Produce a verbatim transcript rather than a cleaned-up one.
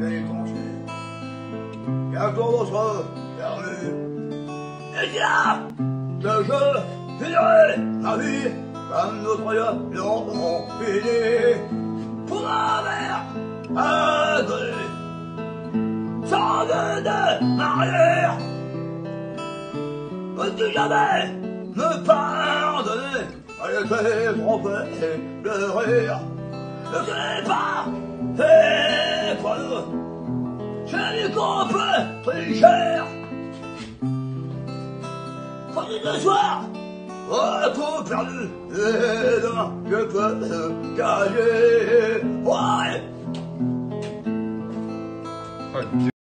et tranché. Bientôt on sera perdu. Et là, que je finirai ma vie comme notre yeux l'ont fini. Pour la mer, agré, sans vue de marière. Peux-tu jamais me pardonner? Elle était trompée de rire. Je n'ai pas fait preuve. J'ai lu qu'on peut tricher. Faut-il le soir, oh, tout perdu, et demain je peux gagner. Ouais.